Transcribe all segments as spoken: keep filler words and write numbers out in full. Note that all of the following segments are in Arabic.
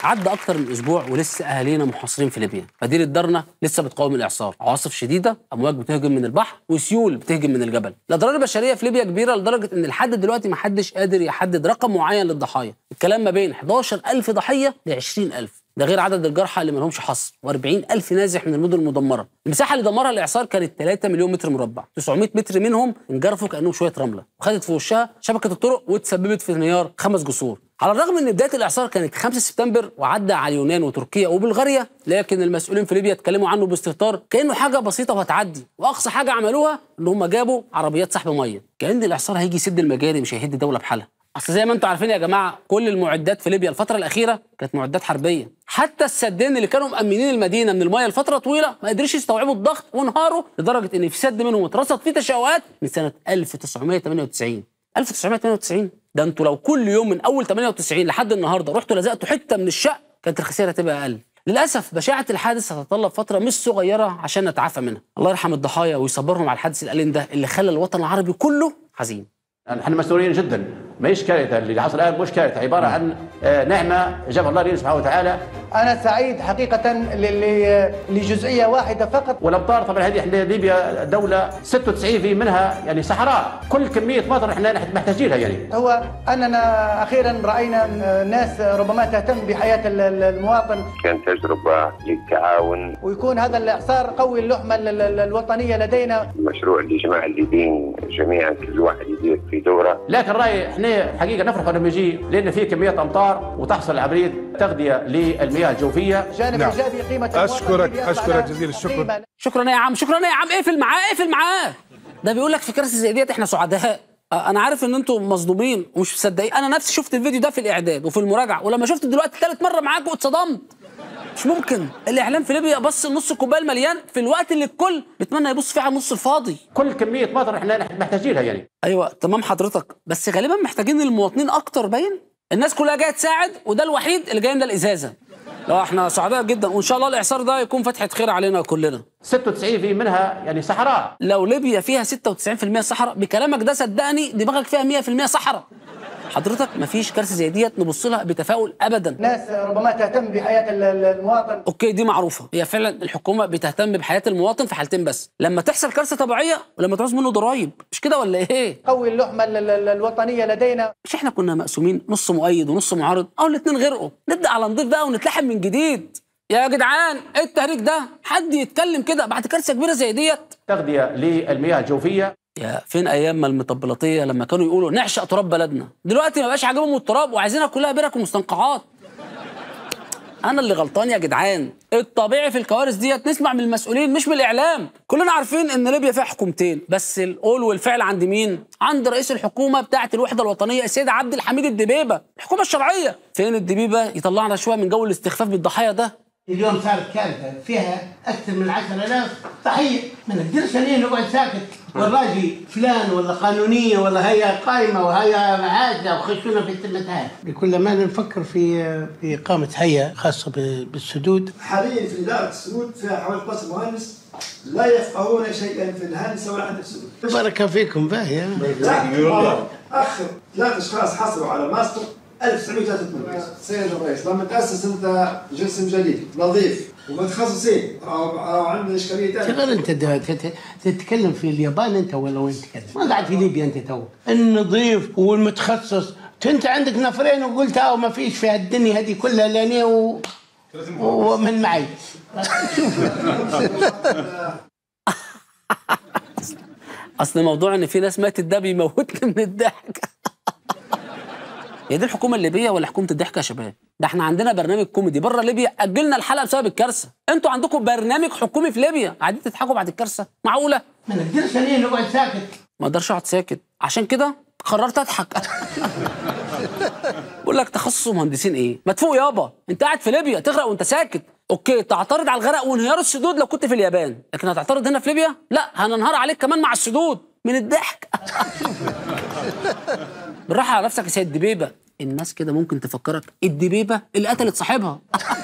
عدى اكتر من اسبوع ولسه اهالينا محاصرين في ليبيا، مدينه درنا لسه بتقاوم الاعصار، عواصف شديده، امواج بتهجم من البحر وسيول بتهجم من الجبل. الاضرار البشريه في ليبيا كبيره لدرجه ان لحد دلوقتي ما حدش قادر يحدد رقم معين للضحايا، الكلام ما بين احداشر ألف ضحيه ل عشرين ألف، ده غير عدد الجرحى اللي ما لهمش حصر، وأربعين ألف نازح من المدن المدمره. المساحه اللي دمرها الاعصار كانت ثلاثة مليون متر مربع، تسعمائة متر منهم انجرفوا كانهم شويه رمله، وخدت في وشها شبكه الطرق وتسببت في انهيار خمس جسور. على الرغم ان بدايه الاعصار كانت خمسة سبتمبر وعدى على اليونان وتركيا وبلغاريا، لكن المسؤولين في ليبيا اتكلموا عنه باستهتار كانه حاجه بسيطه وهتعدي، واقصى حاجه عملوها ان هم جابوا عربيات سحب ميه، كان الاعصار هيجي يسد المجاري مش هيهد دوله بحالها. اصل زي ما انتم عارفين يا جماعه كل المعدات في ليبيا الفتره الاخيره كانت معدات حربيه، حتى السدين اللي كانوا مأمنين المدينه من الميه لفتره طويله ما قدروش يستوعبوا الضغط وانهاروا، لدرجه ان في سد منهم اترصد فيه تشققات من سنه ألف وتسعمائة وثمانية وتسعين. ألف وتسعمائة وثمانية وتسعين ده انتوا لو كل يوم من اول ثمانية وتسعين لحد النهارده رحتوا لزقتوا حته من الشق كانت الخسائر هتبقى اقل. للاسف بشاعه الحادث هتتطلب فتره مش صغيره عشان نتعافى منها. الله يرحم الضحايا ويصبرهم على الحادث الاليم ده اللي خلى الوطن العربي كله حزين. نحن مسؤولين جدا، ماهيش كارثه اللي حصل الان، مش كارثه، عباره عن نعمه جابها الله لنا سبحانه وتعالى. انا سعيد حقيقه لجزئيه واحده فقط. والامطار طبعا هذه احنا ليبيا دوله ستة وتسعين في المئة منها يعني صحراء، كل كميه مطر احنا محتاجينها يعني. هو اننا اخيرا راينا ناس ربما تهتم بحياه المواطن. كانت تجربه للتعاون ويكون هذا الاعصار قوي اللحمه الوطنيه لدينا. مشروع لجماعه الليبيين جميعا كل واحد يدير في دوره. لكن رايي احنا حقيقه نفرح لما يجي لان في كميه امطار وتحصل عمليه تغذيه للمياه الجوفيه. جانب نعم. ايجابي قيمه اشكرك اشكرك جزيل الشكر. شكرا يا عم، شكرا يا عم، اقفل معاه اقفل معاه. ده بيقول لك في كراسي زي ديت احنا سعداء. انا عارف ان انتم مصدومين ومش مصدقين، انا نفسي شفت الفيديو ده في الاعداد وفي المراجعه، ولما شفت دلوقتي ثالث مره معاكم اتصدمت. مش ممكن الاعلام في ليبيا بص نص الكوبايه المليان في الوقت اللي الكل بيتمنى يبص فيه على النص الفاضي. كل كميه مطر احنا محتاجينها يعني. ايوه تمام حضرتك، بس غالبا محتاجين المواطنين اكتر. باين الناس كلها جايه تساعد وده الوحيد اللي جاي من الازازه. لا احنا سعداء جدا وان شاء الله الاعصار ده يكون فتحه خير علينا كلنا. ستة وتسعين في المئة منها يعني صحراء. لو ليبيا فيها ستة وتسعين بالمئة صحراء بكلامك ده صدقني دماغك فيها مئة بالمئة صحراء. حضرتك مفيش كارثه زي ديت نبص لها بتفاؤل ابدا. ناس ربما تهتم بحياه المواطن. اوكي دي معروفه، هي فعلا الحكومه بتهتم بحياه المواطن في حالتين بس، لما تحصل كارثه طبيعيه ولما تعوز منه ضرايب، مش كده ولا ايه؟ قوي اللحمه الوطنيه لدينا. مش احنا كنا مقسومين نص مؤيد ونص معارض، او الاثنين غرقوا، نبدا على نضيف بقى ونتلحم من جديد. يا جدعان ايه التهريج ده؟ حد يتكلم كده بعد كارثه كبيره زي ديت؟ تغذيه للمياه الجوفيه. يا فين ايام ما المطبلاتيه لما كانوا يقولوا نعشق تراب بلدنا، دلوقتي ما بقاش عاجبهم التراب وعايزينها كلها برك ومستنقعات. انا اللي غلطان يا جدعان، الطبيعي في الكوارث ديت نسمع من المسؤولين مش من الاعلام. كلنا عارفين ان ليبيا فيها حكومتين، بس القول والفعل عند مين؟ عند رئيس الحكومه بتاعه الوحده الوطنيه السيد عبد الحميد الدبيبه، الحكومه الشرعيه. فين الدبيبه يطلعنا شويه من جو الاستخفاف بالضحايا ده؟ اليوم صارت كارثه فيها اكثر من عشرة آلاف ضحيه، ما نقدرش عليه نقعد ساكت والراجل فلان ولا قانونيه ولا هي قائمه وهي عاجله وخشونا في التمثال. بكل ما نفكر في في اقامه هيئه خاصه بالسدود. حاليا في اداره السدود فيها حوالي اثناشر مهندس لا يفقهون شيئا في الهندسه ولا عند السدود. بارك فيكم باهي. اخر ثلاث اشخاص حصلوا على ماستر ألف وتسعمائة وثلاثة وثمانين. سيد الرئيس لما تأسس أنت جسم جديد نظيف ومتخصصين أو, أو عندنا إشكالية ثانية. شغل أنت تتكلم في اليابان أنت ولا وين تتكلم؟ ما قاعد في ليبيا أنت تو. النظيف والمتخصص، أنت عندك نفرين وقلت أو ما فيش في الدنيا هذه كلها لاني و... ومن معي. أصل موضوع إن في ناس ماتت ده بيموتني من الضحك. هي دي الحكومه الليبيه ولا حكومه الضحك يا شباب؟ ده احنا عندنا برنامج كوميدي بره ليبيا اجلنا الحلقه بسبب الكارثه، انتوا عندكم برنامج حكومي في ليبيا قاعدين تضحكوا بعد الكارثه، معقوله؟ ما نقدرش عليه نقعد ساكت. ما اقدرش اقعد ساكت، عشان كده قررت اضحك. بقول لك تخصص مهندسين ايه؟ ما تفوق يابا، انت قاعد في ليبيا تغرق وانت ساكت، اوكي تعترض على الغرق وانهيار السدود لو كنت في اليابان، لكن هتعترض هنا في ليبيا؟ لا هننهار عليك كمان مع السدود من الضحك. بالراحه على نفسك يا سيد دبيبه، الناس كده ممكن تفكرك الدبيبه اللي قتلت صاحبها.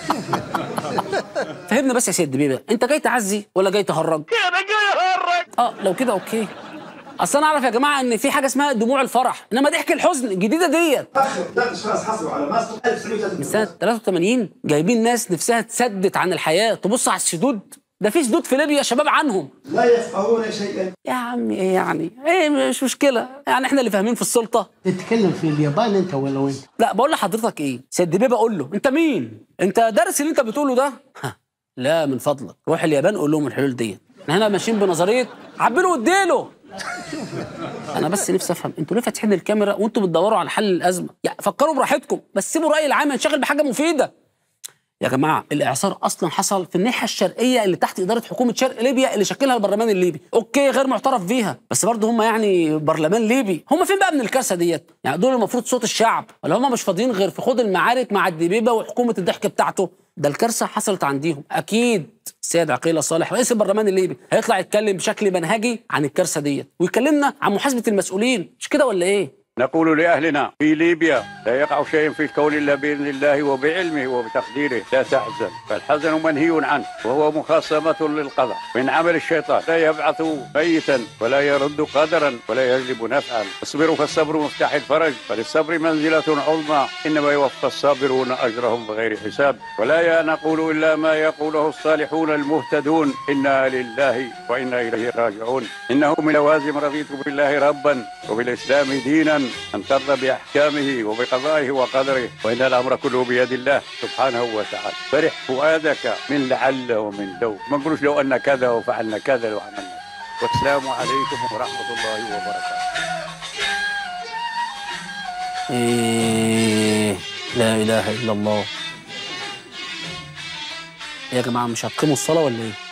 فهمنا بس يا سيد دبيبه، انت جاي تعزي ولا جاي تهرج؟ انا جاي اهرج. اه لو كده اوكي، اصل انا اعرف يا جماعه ان في حاجه اسمها دموع الفرح، انما ضحك الحزن الجديده ديت. اخر ثلاث اشخاص حصلوا على ماستر ألف وتسعمية وثلاثة وثمانين. من سنه ثلاثة وثمانين جايبين ناس نفسها تسدت عن الحياه، تبص على السدود، ده في سدود في ليبيا شباب عنهم لا يفقهون شيئا. يا عمي ايه يعني؟ ايه مش مشكله يعني، احنا اللي فاهمين في السلطه. تتكلم في اليابان انت ولا وين؟ لا بقول لحضرتك ايه، سيد دبيبه قول له انت مين؟ انت دارس اللي انت بتقوله ده؟ لا من فضلك روح اليابان قول لهم الحلول ديت. احنا هنا ماشيين بنظريه عبله واديله. انا بس نفسي افهم انتوا ليه فاتحين الكاميرا وانتوا بتدوروا على حل الازمه؟ يعني فكروا براحتكم بس سيبوا الراي العام ينشغل بحاجه مفيده. يا جماعه الاعصار اصلا حصل في الناحيه الشرقيه اللي تحت اداره حكومه شرق ليبيا اللي شكلها البرلمان الليبي، اوكي غير معترف بيها بس برضه هم يعني برلمان ليبي، هم فين بقى من الكارثه ديت؟ يعني دول المفروض صوت الشعب ولا هم مش فاضيين غير في خوض المعارك مع الدبيبه وحكومه الضحك بتاعته؟ ده الكارثه حصلت عنديهم. اكيد السيد عقيله صالح رئيس البرلمان الليبي هيطلع يتكلم بشكل منهجي عن الكارثه ديت ويكلمنا عن محاسبه المسؤولين، مش كده ولا ايه؟ نقول لأهلنا في ليبيا لا يقع شيء في الكون إلا بإذن الله وبعلمه وبتقديره، لا تحزن فالحزن منهي عنه وهو مخاصمة للقضاء من عمل الشيطان، لا يبعث ميتا ولا يرد قدرا ولا يجلب نفعا. اصبروا فالصبر مفتاح الفرج، فللصبر منزلة عظمى، إنما يوفى الصابرون أجرهم بغير حساب. ولا نقول إلا ما يقوله الصالحون المهتدون، إنا لله وإنا إليه راجعون. إنه من لوازم رضيت بالله ربا وبالإسلام دينا أن ترضى بأحكامه وبقضائه وقدره، وإن الأمر كله بيد الله سبحانه وتعالى. فرح فؤادك من لعل ومن لو، ما نقولش لو أن كذا وفعلنا كذا وعملنا. والسلام عليكم ورحمة الله وبركاته. إيه لا إله إلا الله. يا جماعة مش هتقيموا الصلاة ولا إيه؟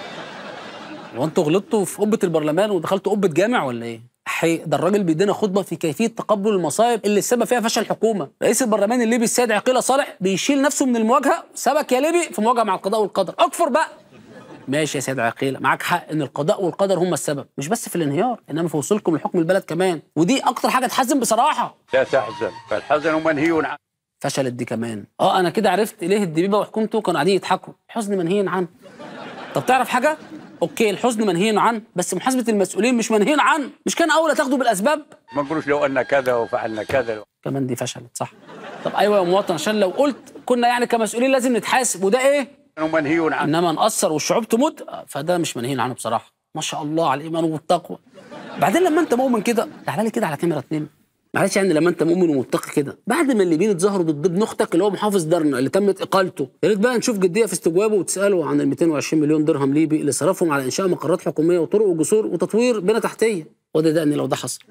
هو أنتوا غلطتوا في قبة البرلمان ودخلتوا قبة جامع ولا إيه؟ حي ده الراجل بيدينا خطبه في كيفيه تقبل المصائب اللي السبب فيها فشل الحكومه. رئيس البرلمان الليبي السيد عقيله صالح بيشيل نفسه من المواجهه، سبك يا ليبي في مواجهه مع القضاء والقدر. اكفر بقى. ماشي يا سيد عقيله معاك حق ان القضاء والقدر هم السبب، مش بس في الانهيار انما في وصولكم لحكم البلد كمان، ودي اكتر حاجه تحزن بصراحه. لا تحزن فالحزن منهي عنه. فشلت دي كمان. اه انا كده عرفت ليه الدبيبه وحكومته كانوا قاعدين يضحكوا. حزن منهي عنه. طب تعرف حاجه؟ اوكي الحزن منهي عنه بس محاسبه المسؤولين مش منهي عنه، مش كان اولى تاخدوا بالاسباب؟ ما نقولش لو ان كذا وفعلنا كذا. كمان دي فشلت صح. طب ايوه يا مواطن، عشان لو قلت كنا يعني كمسؤولين لازم نتحاسب وده ايه؟ منهي عنه. انما نقصر والشعوب تموت فده مش منهي عنه بصراحه. ما شاء الله على الايمان والتقوى. بعدين لما انت مؤمن كده تعالى لي كده على كاميرا اتنين. معلش يعني لما انت مؤمن ومتقي كده بعد ما الليبيين اتظاهروا ضد ابن اختك اللي هو محافظ درنا اللي تمت اقالته، يا ريت بقى نشوف جديه في استجوابه وتساله عن ال مئتين وعشرين مليون درهم ليبي اللي صرفهم على انشاء مقرات حكوميه وطرق وجسور وتطوير بنى تحتيه. وده ده ان لو ده حصل.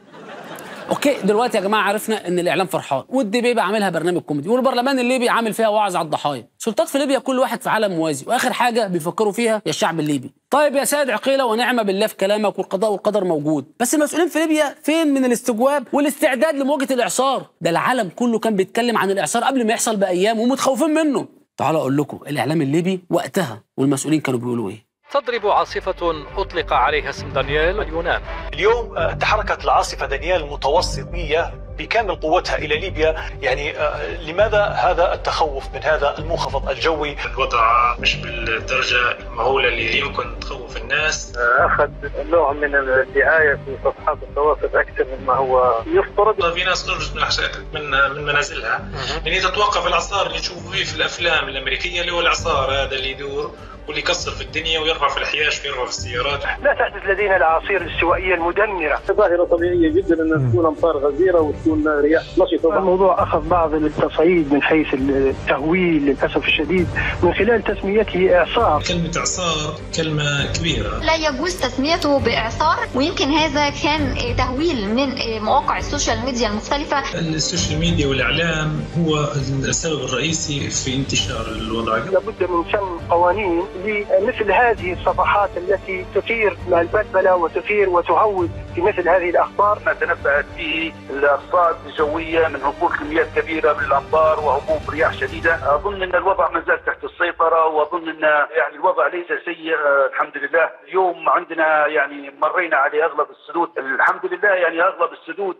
اوكي دلوقتي يا جماعه عرفنا ان الاعلام فرحان والدبيبه عاملها برنامج كوميدي والبرلمان الليبي عامل فيها وعظ على الضحايا. سلطات في ليبيا كل واحد في عالم موازي واخر حاجه بيفكروا فيها يا الشعب الليبي. طيب يا سيد عقيله ونعم بالله في كلامك والقضاء والقدر موجود، بس المسؤولين في ليبيا فين من الاستجواب والاستعداد لمواجهه الاعصار؟ ده العالم كله كان بيتكلم عن الاعصار قبل ما يحصل بايام ومتخوفين منه. تعالوا اقول لكم الاعلام الليبي وقتها والمسؤولين كانوا بيقولوا ايه. تضرب عاصفة أطلق عليها اسم دانيال اليونان. اليوم تحركت العاصفة دانيال المتوسطية بكامل قوتها إلى ليبيا. يعني لماذا هذا التخوف من هذا المنخفض الجوي؟ الوضع مش بالدرجة المهولة اللي يمكن تخوف الناس. أخذ نوع من الدعاية في صفحات التواصل أكثر مما هو يفترض. في ناس تخرج من من منازلها يعني تتوقف الإعصار اللي نشوفه فيه في الأفلام الأمريكية اللي هو الإعصار هذا اللي يدور واللي يكسر في الدنيا ويرفع في الحياش ويرفع في السيارات. لا تحدث لدينا الأعاصير الاستوائية المدمرة. ظاهرة طبيعية جدا أن تكون أمطار غزيرة وتكون رياح نشطة. الموضوع أخذ بعض التصعيد من حيث التهويل للأسف الشديد من خلال تسميته إعصار. كلمة إعصار كلمة كبيرة. لا يجوز تسميته بإعصار، ويمكن هذا كان تهويل من مواقع السوشيال ميديا المختلفة. السوشيال ميديا والإعلام هو السبب الرئيسي في انتشار الوضع. لابد من سن قوانين لمثل هذه الصفحات التي تثير البلبلة وتثير وتهود في مثل هذه الأخبار. ما تنبأت به الأرصاد الجوية من هبوط كميات كبيرة من الأمطار وهبوط رياح شديدة. أظن أن الوضع ما زال تحت السيطرة، وأظن أن يعني الوضع ليس سيء الحمد لله. اليوم عندنا يعني مرينا على أغلب السدود الحمد لله، يعني أغلب السدود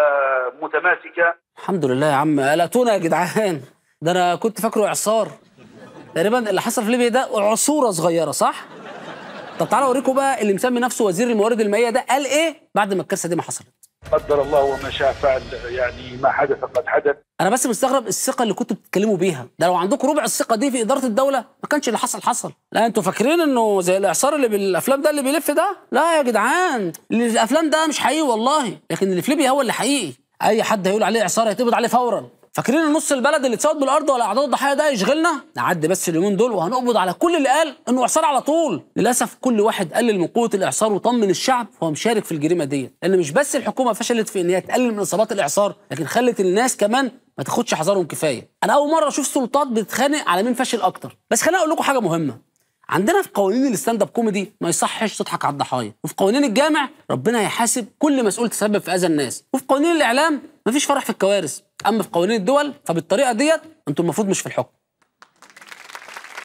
متماسكة الحمد لله. يا عم قلقتونا يا جدعان، ده أنا كنت فاكره إعصار. تقريبا اللي حصل في ليبيا ده عصورة صغيرة صح؟ طب تعالوا اوريكم بقى اللي مسمي نفسه وزير الموارد المائيه ده قال ايه بعد ما الكارثه دي ما حصلت. قدر الله وما شاء فعل، يعني ما حدث قد حدث. انا بس مستغرب الثقه اللي كنتوا بتتكلموا بيها، ده لو عندكم ربع الثقه دي في اداره الدوله ما كانش اللي حصل حصل. لا انتوا فاكرين انه زي الاعصار اللي بالافلام ده اللي بيلف ده؟ لا يا جدعان، اللي في الافلام ده مش حقيقي والله، لكن اللي في ليبيا هو اللي حقيقي. اي حد هيقول عليه اعصار هيتقبض عليه فورا. فاكرين النص البلد اللي اتسود بالارض ولا اعداد الضحايا ده يشغلنا؟ نعدي بس اليومين دول وهنقبض على كل اللي قال انه اعصار على طول. للاسف كل واحد قلل من قوه الاعصار وطمن الشعب فهو مشارك في الجريمه ديت، لان مش بس الحكومه فشلت في ان هي تقلل من اصابات الاعصار، لكن خلت الناس كمان ما تاخدش حذرهم كفايه. انا اول مره اشوف سلطات بتتخانق على مين فاشل اكتر. بس خليني اقول لكم حاجه مهمه، عندنا في قوانين الستاند اب كوميدي ما يصحش تضحك على الضحايا، وفي قوانين الجامع ربنا هيحاسب كل مسؤول تسبب في اذى الناس، وفي قوانين الاعلام مفيش فرح في الكوارث، اما في قوانين الدول فبالطريقه ديت انتوا المفروض مش في الحكم.